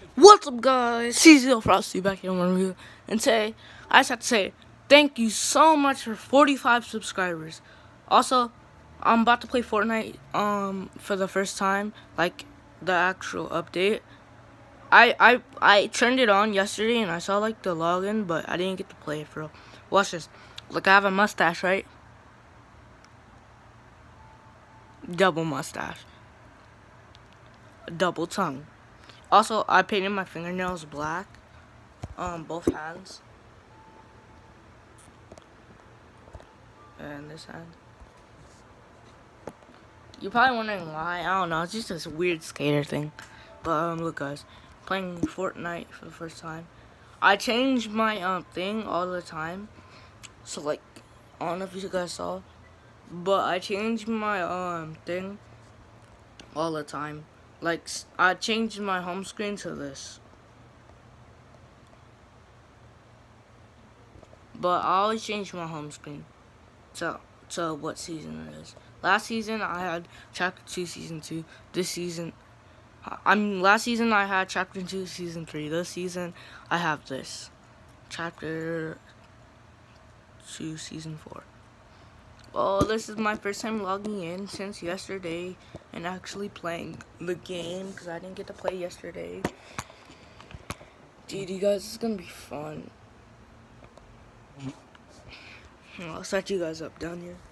What's up, guys? CZL Frosty back here on my review, and today I just have to say thank you so much for 45 subscribers. Also, I'm about to play Fortnite for the first time, like the actual update. I turned it on yesterday and I saw like the login, but I didn't get to play it for real. Watch this. Look, I have a mustache, right? Double mustache, double tongue. Also, I painted my fingernails black. Both hands. And this hand. You're probably wondering why. I don't know. It's just this weird skater thing. But look, guys, playing Fortnite for the first time. I change my thing all the time. So like, I don't know if you guys saw, but I change my thing all the time. Like, I changed my home screen to this. But I always change my home screen to what season it is. Last season I had Chapter 2 Season 2. This season, last season I had Chapter 2 Season 3. This season I have this. Chapter 2 Season 4. Well, this is my first time logging in since yesterday and actually playing the game because I didn't get to play yesterday. Dude, you guys, this is gonna be fun. I'll set you guys up down here.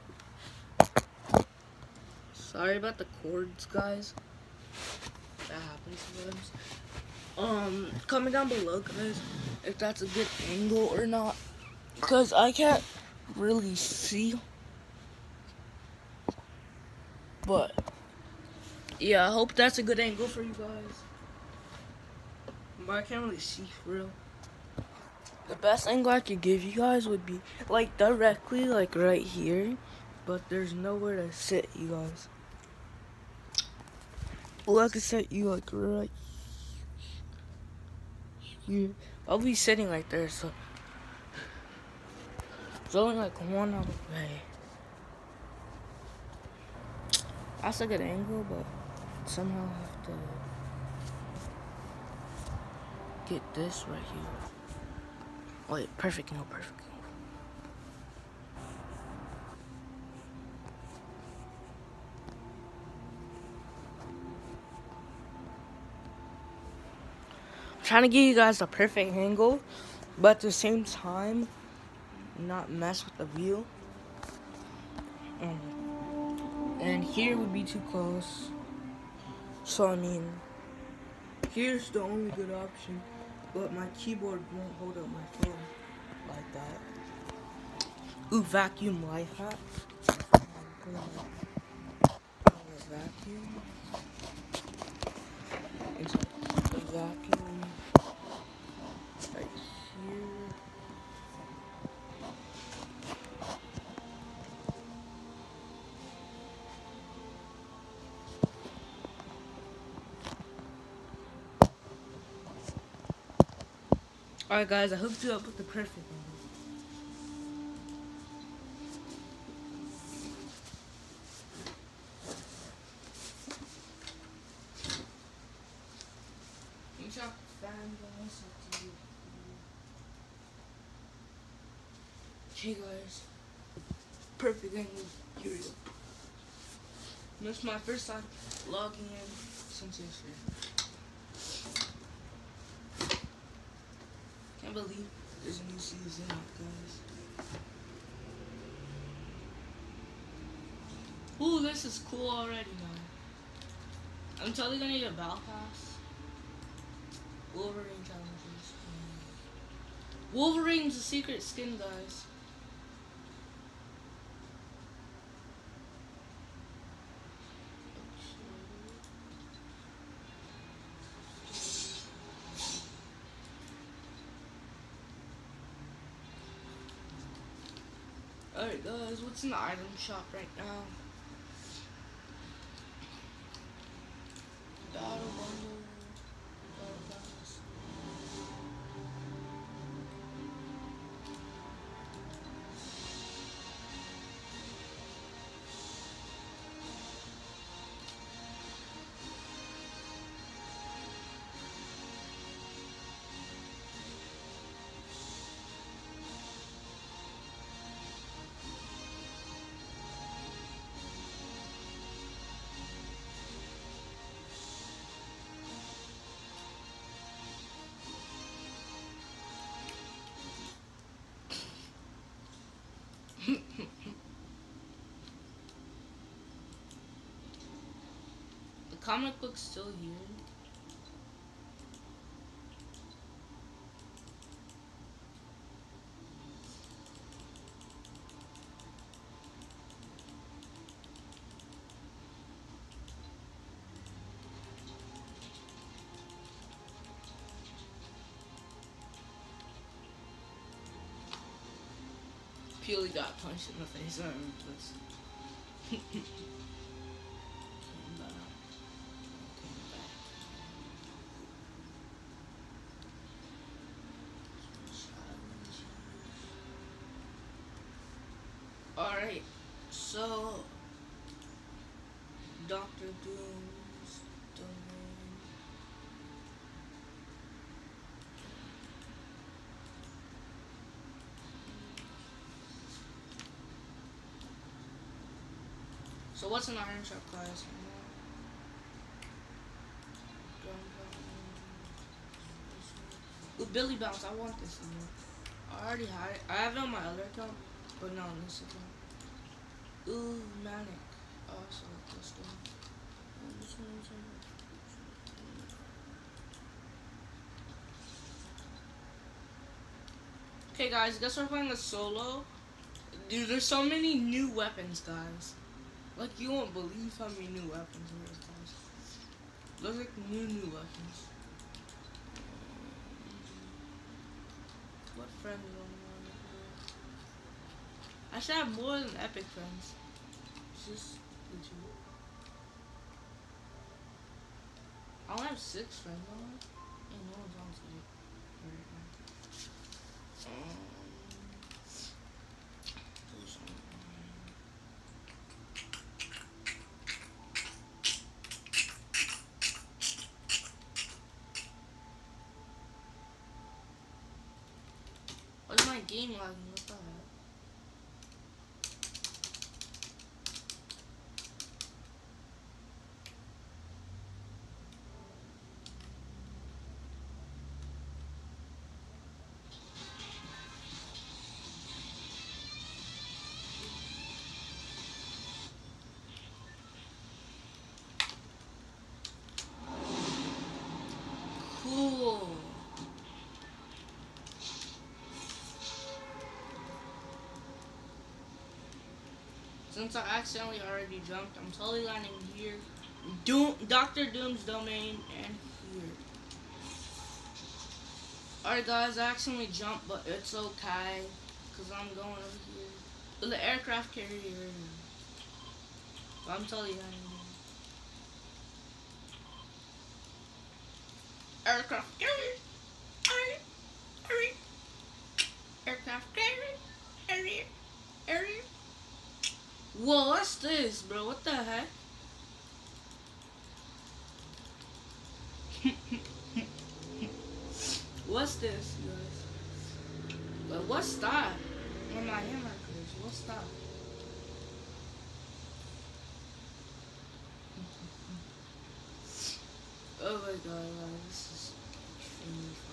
Sorry about the cords, guys. That happens sometimes. Comment down below, guys, if that's a good angle or not. Because I can't really see. But, yeah, I hope that's a good angle for you guys. But I can't really see for real. The best angle I could give you guys would be, like, directly, like, right here. But there's nowhere to sit, you guys. Well, I could set you, like, right here. I'll be sitting right there, so it's only, like, 1 hour away. That's a good angle, but somehow I have to get this right here. Wait, perfect angle, perfect angle. I'm trying to give you guys a perfect angle, but at the same time, not mess with the view. And here would be too close. So, I mean, here's the only good option, but my keyboard won't hold up my phone like that. Ooh, vacuum life hack. Vacuum. It's a vacuum right here. Alright, guys, I hooked you up with the perfect one. Okay, guys, perfect angle. Here we go. This is my first time logging in since yesterday. Can't believe there's a new season out, guys. Ooh, this is cool already, man. I'm totally gonna get a battle pass. Wolverine challenges. Wolverine's a secret skin, guys. Alright, guys, what's in the item shop right now? Battle bundle. Battle pass. comic book's still here. Purely got punched in the face. I remember this. Came back. Came back. Alright, so Dr. Doom's domain. So what's an iron shot class? Ooh, Billy Bounce, I want this one. I already had it. I have it on my other account, but not on this account. Ooh, Manic. Oh, I select this one. Okay guys, guess we're playing a solo. Dude, there's so many new weapons, guys. Like, you won't believe how many new weapons there is, guys. There's like new weapons. What friends on I should have more than epic friends. It's just the two. I only have 6 friends on it. And no one's on today. What's my game lagging? What the heck? Cool. Since I accidentally already jumped, I'm totally landing here. Dr. Doom's domain and here. Alright guys, I accidentally jumped, but it's okay. Because I'm going over here. To the aircraft carrier. But I'm totally landing here. Aircraft carrier. Aircraft carrier. Whoa, what's this, bro? What the heck? What's this, guys? What's that? Where my hammer is? What's that? Oh my god, this is extremely fun.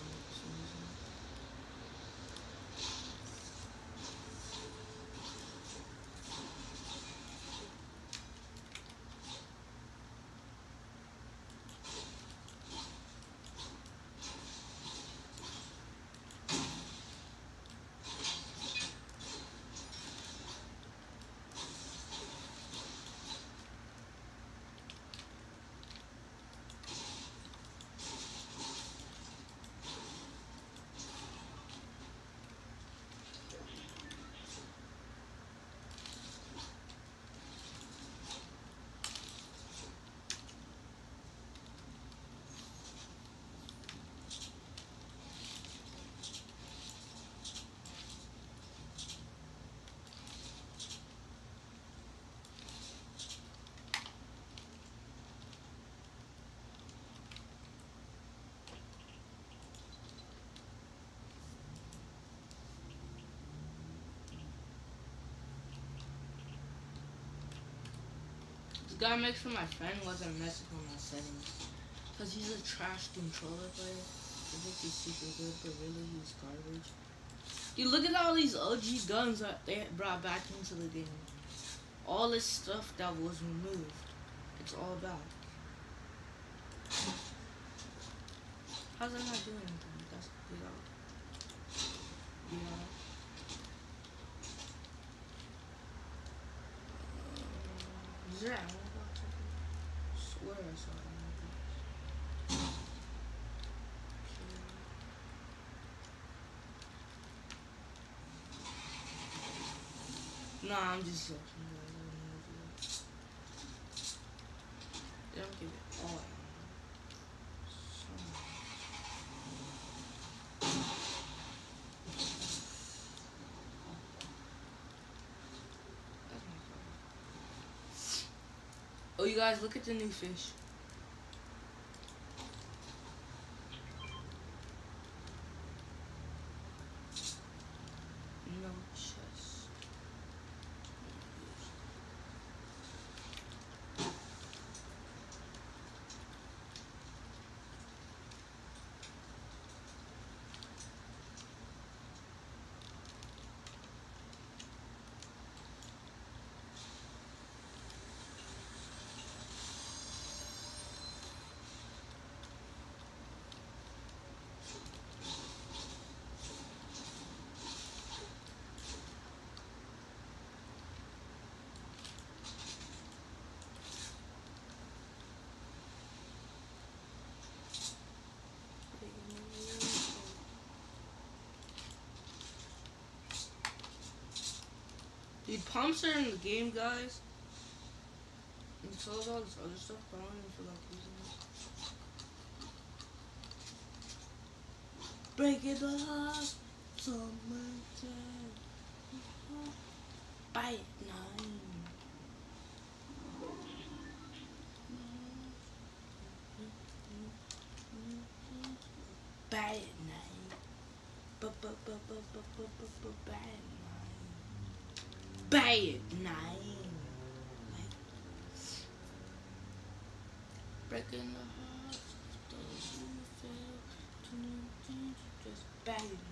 Gotta make sure my friend wasn't messing with my settings. Cause he's a trash controller player. I think he's super good, but really he's garbage. Dude, look at all these OG guns that they brought back into the game. All this stuff that was removed. It's all back. How's that not doing anything? That's you know. Yeah. I swear I saw it. Nah, I'm just joking, guys. They don't give it all. Oh, you guys, look at the new fish. No chest. Dude, pumps are in the game, guys. And so is all this other stuff, but I don't even feel like using it. Breaking the heart, summertime. Buy it, nine. Buy it, nine. Buy it, nine. Buy it, nine. Breaking the hearts of those who fail to know things, just buy it, nine.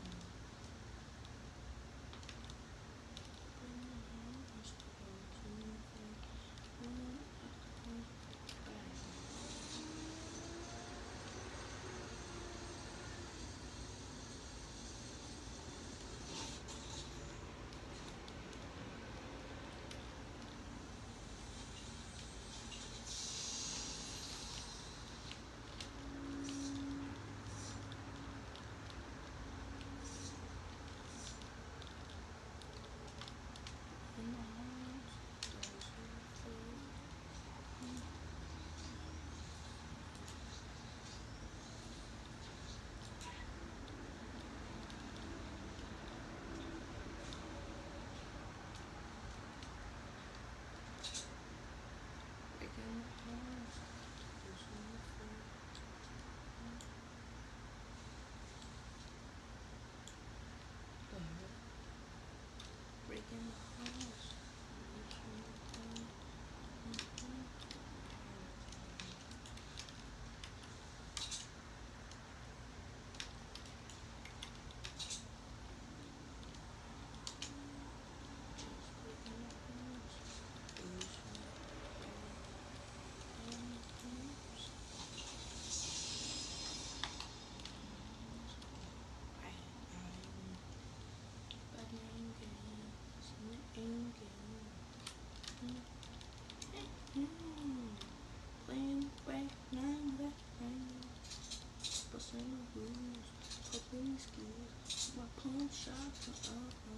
My palm shot.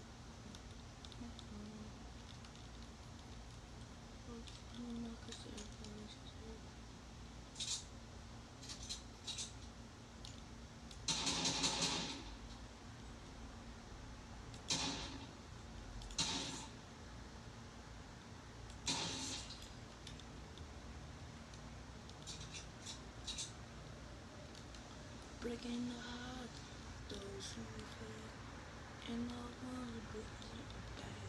Breaking the heart, those who fail, and no one will break the bad.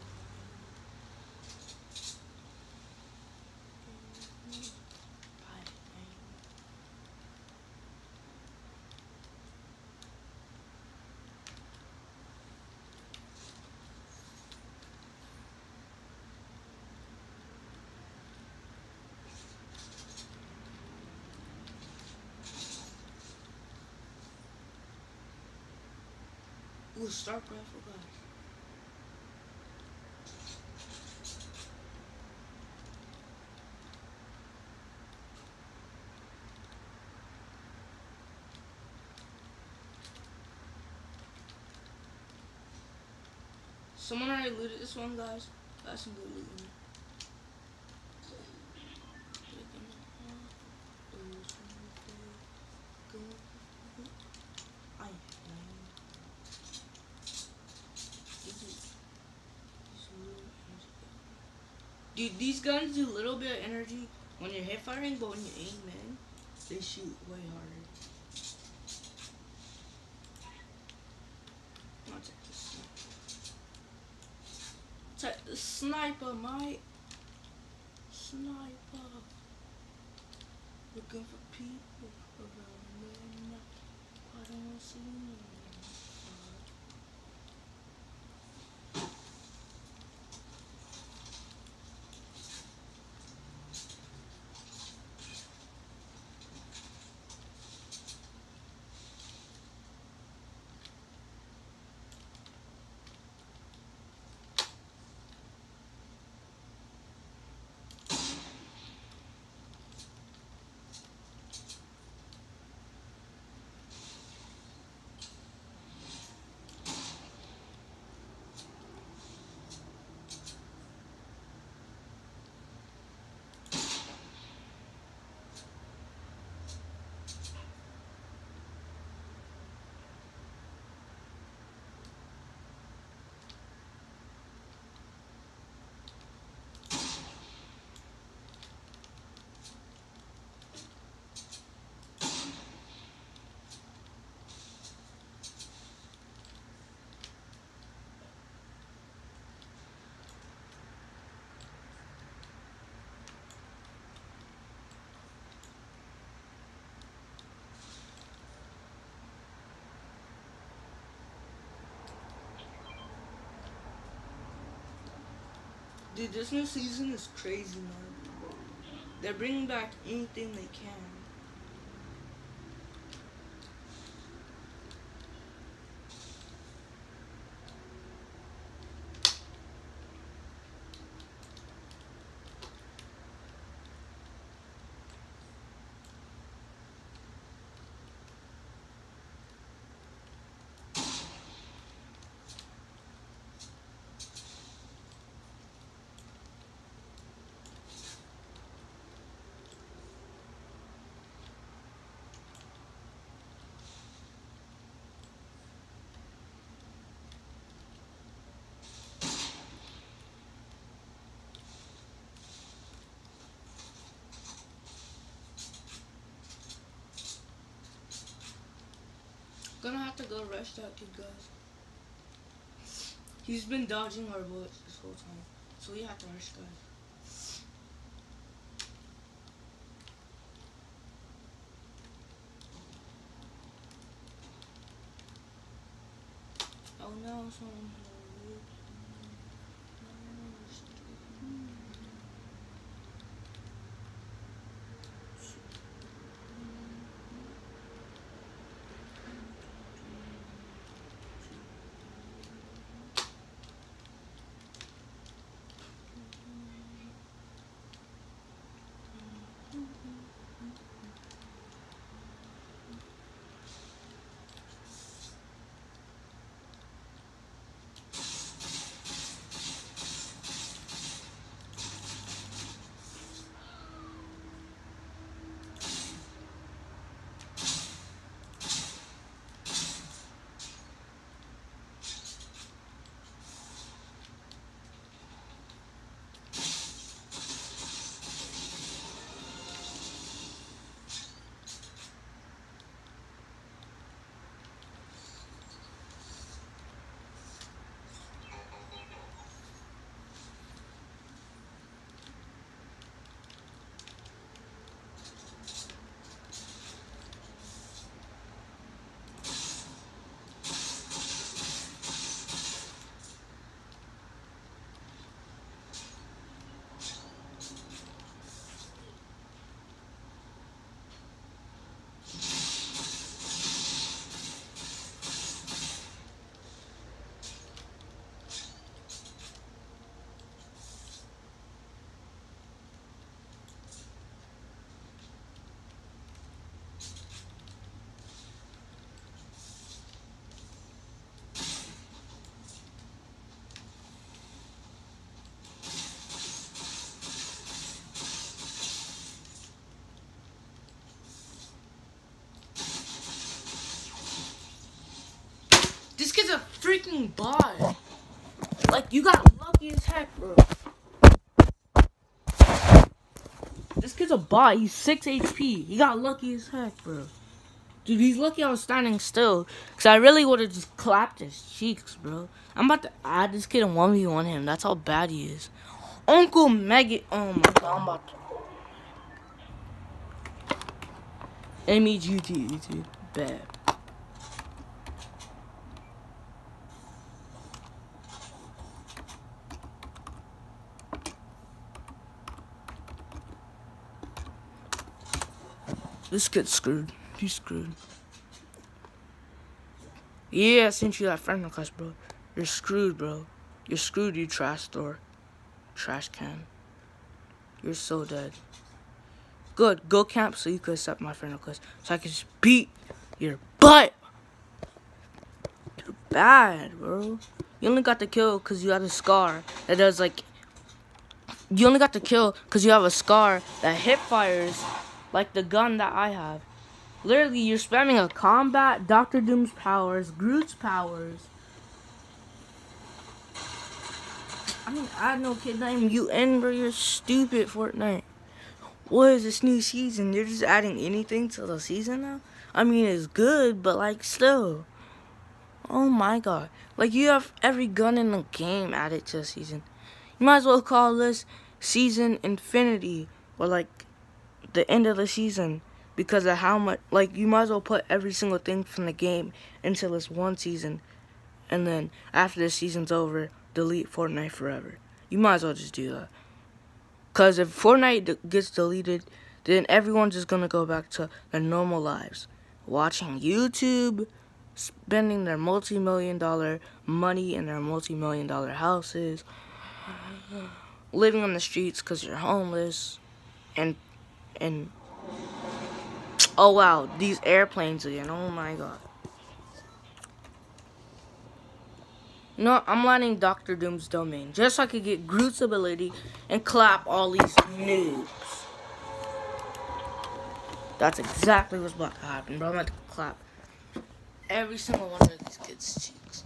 Ooh, Stark rifle, guys. Someone already looted this one, guys. That's some good loot in it. Dude, these guns do a little bit of energy when you're hip firing, but when you aim, man, they shoot way harder. I'll take the sniper. Take the sniper, mate. Sniper. Looking for people around me. I don't want to see them. Dude, this new season is crazy, man. They're bringing back anything they can. Gonna have to go rush that kid, guys. He's been dodging our bullets this whole time, so we have to rush, guys. Oh no, someone. kid's a freaking bot. Like, you got lucky as heck, bro. This kid's a bot. He's 6 HP. He got lucky as heck, bro. Dude, he's lucky I was standing still. Because I really would have just clapped his cheeks, bro. I'm about to add this kid and 1v1 him. That's how bad he is. Uncle Maggot. Oh, my God. I'm about to... M-E-G-T-E-T. Bad. This kid's screwed. He's screwed. Yeah, since you got friend request, bro. You're screwed, bro. You're screwed, you trash store. Trash can. You're so dead. Good. Go camp so you can accept my friend request. So I can just beat your butt. You're bad, bro. You only got the kill because you had a scar that does like... You only got the kill because you have a scar that hip fires like the gun that I have. Literally, you're spamming a combat, Dr. Doom's powers, Groot's powers. I mean, I know kid named UN, bro. You're stupid, Fortnite. What is this new season? You're just adding anything to the season now? I mean, it's good, but like, still. Oh my God. Like, you have every gun in the game added to the season. You might as well call this Season Infinity, or like, the end of the season, because of how much, like, you might as well put every single thing from the game into this one season, and then after the season's over, delete Fortnite forever. You might as well just do that, because if Fortnite gets deleted, then everyone's just gonna go back to their normal lives, watching YouTube, spending their multi-million-dollar money in their multi-million-dollar houses, living on the streets because you're homeless, and oh wow, these airplanes again. Oh my God. No, I'm landing Dr. Doom's domain just so I could get Groot's ability and clap all these noobs. That's exactly what's about to happen, bro. I'm about to clap every single one of these kids' cheeks.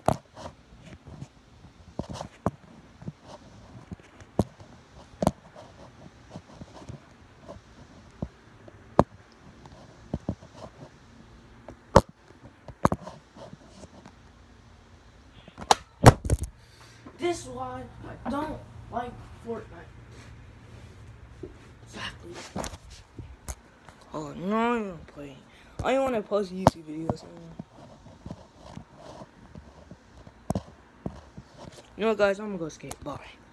This is why I don't like Fortnite. Exactly. Oh, no, I'm not playing. I don't want to post YouTube videos anymore. You know what, guys? I'm gonna go skate. Bye.